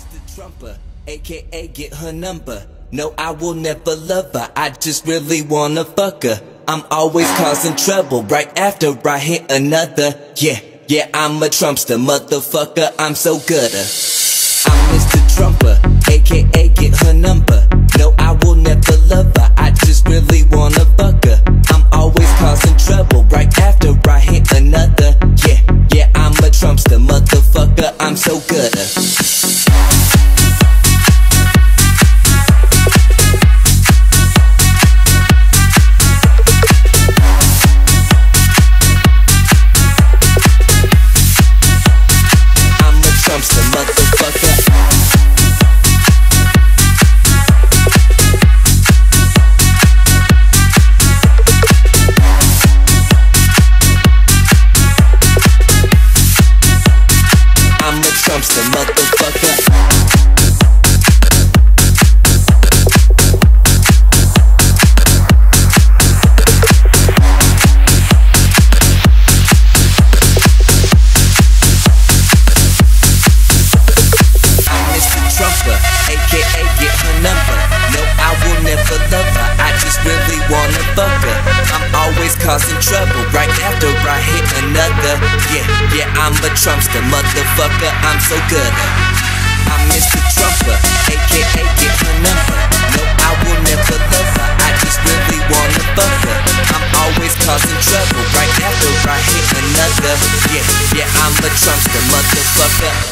Mr. Trumper, aka get her number. No, I will never love her, I just really wanna fuck her. I'm always causing trouble right after I hit another. Yeah, I'm a Trumpsta, motherfucker, I'm so good. I'm Mr. Trumper, aka get her number. No, I will never love her, I just really wanna fuck her. I'm always causing trouble right after I hit another. Yeah, I'm a Trumpsta, motherfucker, I'm so good. Trumpsta, motherfucker. I'm a Trumpsta, motherfucker. AKA get her number. No, I will never love her, I just really wanna fuck her. I'm always causing trouble right after I hit another. Yeah, I'm a Trumpsta, motherfucker, I'm so good. I'm Mr. Trumper, aka get her number. No, I will never love her, I just really wanna fuck her. I'm always causing trouble right after I hit another. Yeah, I'm a Trumpsta, motherfucker.